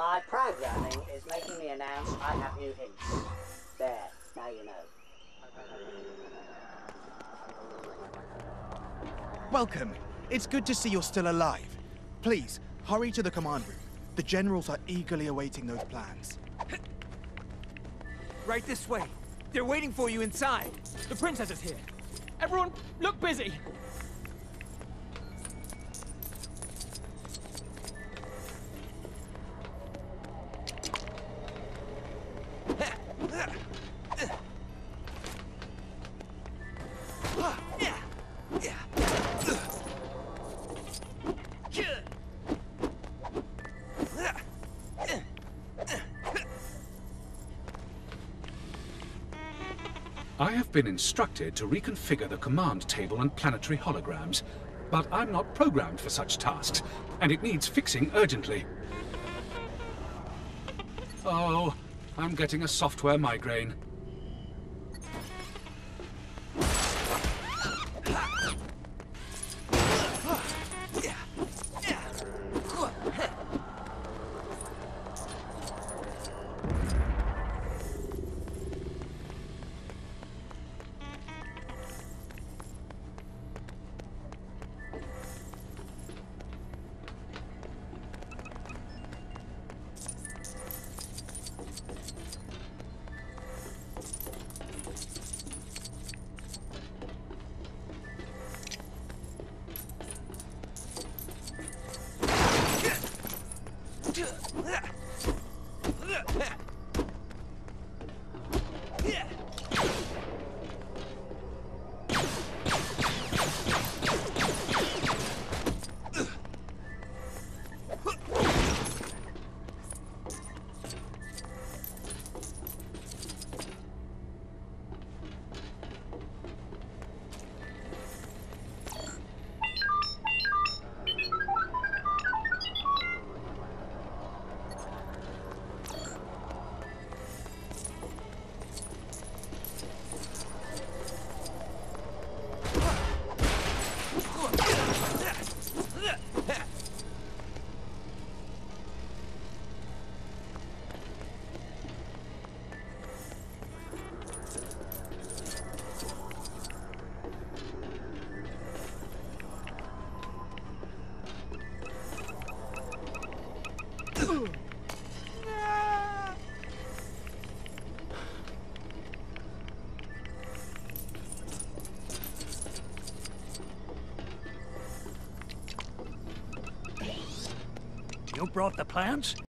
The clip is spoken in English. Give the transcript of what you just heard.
My programming is making me announce I have new hints. There, now you know. Welcome. It's good to see you're still alive. Please, hurry to the command room. The generals are eagerly awaiting those plans. Right this way. They're waiting for you inside. The princess is here. Everyone, look busy. I have been instructed to reconfigure the command table and planetary holograms, but I'm not programmed for such tasks, and it needs fixing urgently. Oh, I'm getting a software migraine. You brought the plans?